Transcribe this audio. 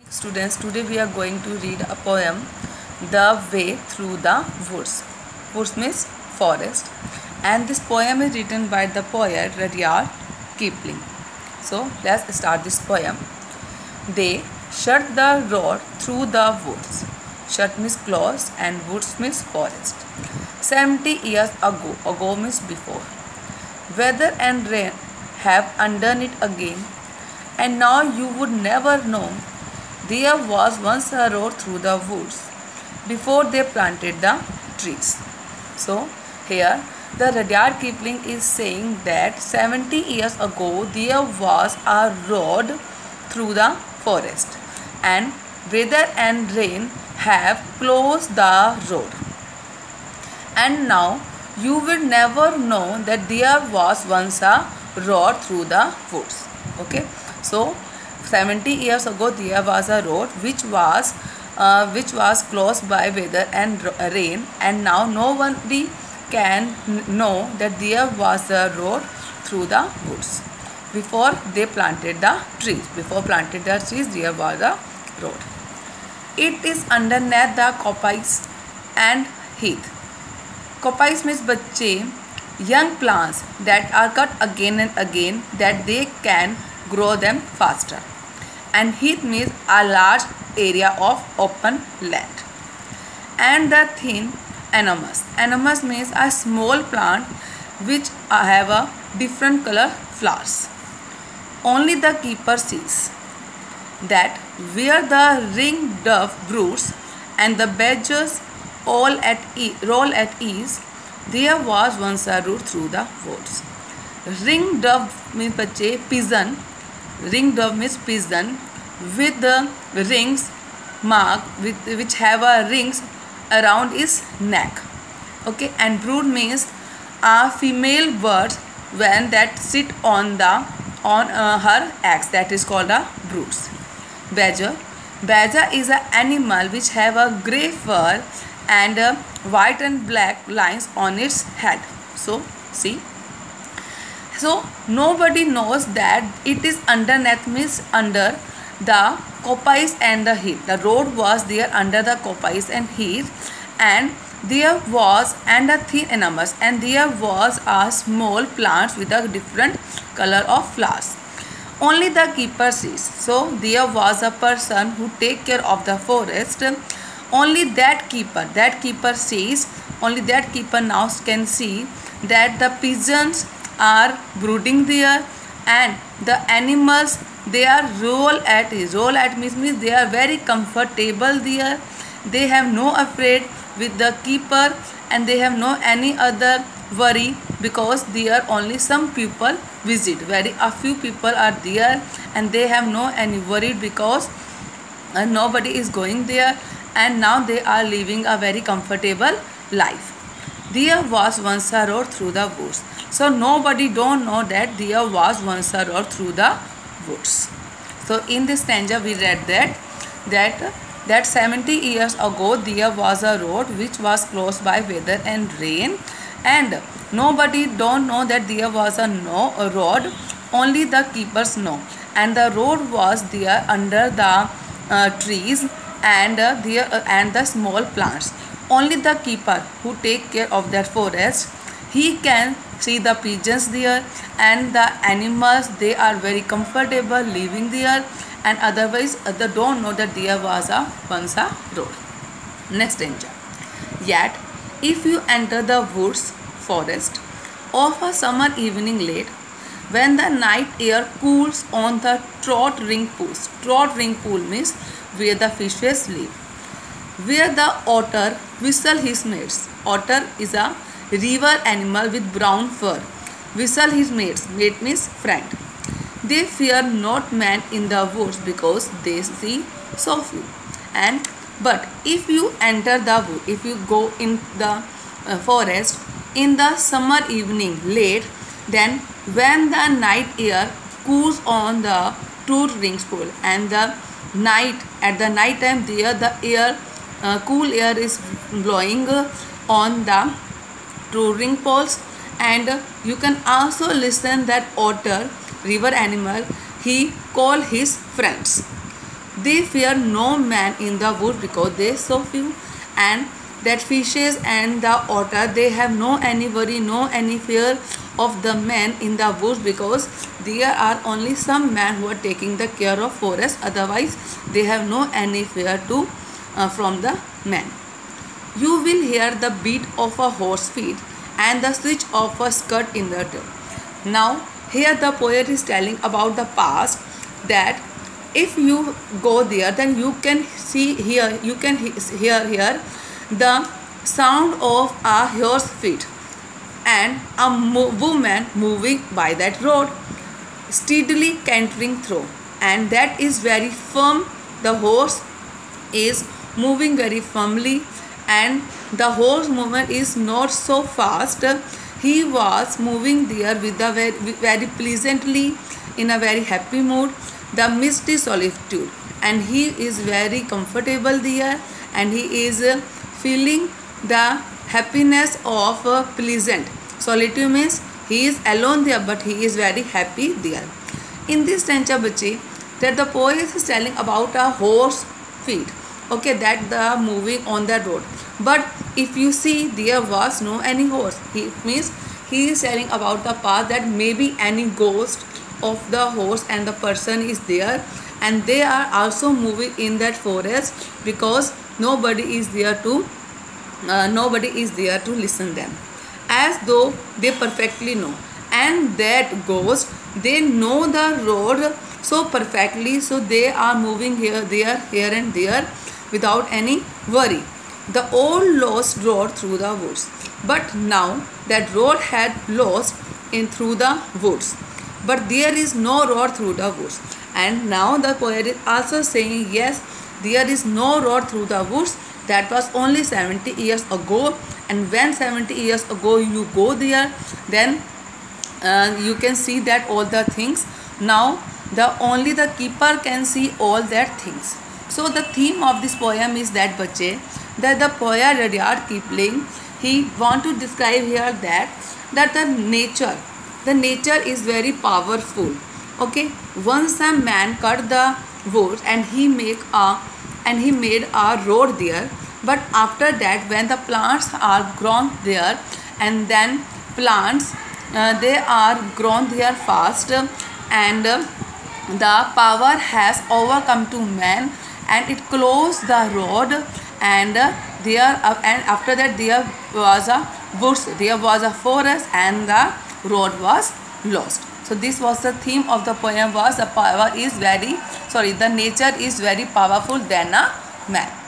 Students, today we are going to read a poem, The Way Through the Woods. Woods means forest. And this poem is written by the poet Rudyard Kipling. So, let's start this poem. They shut the road through the woods. Shut means close and woods means forest. 70 years ago means before. Weather and rain have undone it again, and now you would never know. There was once a road through the woods before they planted the trees. So here the Rudyard Kipling is saying that 70 years ago there was a road through the forest, and weather and rain have closed the road, and now you will never know that there was once a road through the woods. Okay, so 70 years ago there was a road which was closed by weather and rain, and now nobody can know that there was a road through the woods before they planted the trees. Before planted the trees there was a road. It is underneath the coppice and heath. Coppice means बच्चे, young plants that are cut again and again that they can grow them faster. And heath means a large area of open land. And the thin anemones. Anemones means a small plant which have a different color flowers. Only the keeper sees that where the ring-dove broods and the badgers roll at ease, there was once a route through the woods. Ring-dove means बच्चे pigeon. Ring-dove means pigeon with the rings mark which have a rings around its neck. Okay, and brood means a female bird when that sit on her eggs, that is called a broods. Badger is an animal which have a grey fur and white and black lines on its head. So see, so nobody knows that it is underneath means under the coppice and the heath. The road was there under the coppice and heath, and there was and a thin anemones, and there was a small plants with a different color of flowers. Only the keeper sees. So there was a person who take care of the forest. Only that keeper sees. Only that keeper now can see that the pigeons are brooding there, and the animals they are roll at means they are very comfortable there. They have no afraid with the keeper, and they have no any other worry because there are only some people visit. Very a few people are there, and they have no any worried because nobody is going there, and now they are living a very comfortable life. There was once a road through the woods. So nobody don't know that there was once a road through the woods. So in this stanza we read that 70 years ago there was a road which was closed by weather and rain, and nobody don't know that there was a road. Only the keepers know, and the road was there under the trees and the small plants. Only the keeper who take care of that forest, he can see the pigeons there, and the animals they are very comfortable living there, and otherwise they don't know that there was once a road. Next danger. Yet if you enter the woods forest of a summer evening late, when the night air cools on the trout ring pools. Trout ring pool means where the fishes live, where the otter whistle his mates. Otter is a river animal with brown fur. Whistle his mates. Mate means friend. They fear not man in the woods because they see so few. But if you enter the wood, if you go in the forest in the summer evening late, then when the night air cools on the two rings pool, and the night at the night time there the air cool air is blowing on the two ring poles, and you can also listen that otter river animal he call his friends. They fear no man in the wood because they so few, and that fishes and the otter, they have no any worry, no any fear of the men in the woods, because there are only some men who are taking the care of forest. Otherwise they have no any fear to from the men. You will hear the beat of a horse feet and the switch of a skirt in the dirt. Now here the poet is telling about the past, that if you go there, then you can see here, you can hear here the sound of a horse feet and a woman moving by that road, steadily cantering through, and that is very firm. The horse is moving very firmly, and the horse movement is not so fast. He was moving there with a very pleasantly, in a very happy mood, the misty solitude, and he is very comfortable there, and he is feeling the happiness of pleasant solitude. Means he is alone there, but he is very happy there. In this stanza bache, that the poet is telling about a horse feet, okay, that the moving on the road. But if you see, there was no any horse. He means he is telling about the past, that maybe any ghost of the horse and the person is there, and they are also moving in that forest, because nobody is there to listen them, as though they perfectly know. And that ghost, they know the road so perfectly, so they are moving here, there, here and there without any worry. The old lost road through the woods, but now that road had lost in through the woods, but there is no road through the woods. And now the poet is also saying, yes, there is no road through the woods. That was only 70 years ago, and when 70 years ago you go there, then you can see that all the things. Now only the keeper can see all that things. So the theme of this poem is that bache, that the poet Rudyard Kipling, he want to describe here that the nature is very powerful. Okay, once a man cut the wood and he made a road there, but after that, when the plants are grown there, and then plants they are grown there fast, and the power has overcome to man, and it closed the road, and and after that there was a woods, there was a forest, and the road was lost. So this was the theme of the poem, was the nature is very powerful than a man.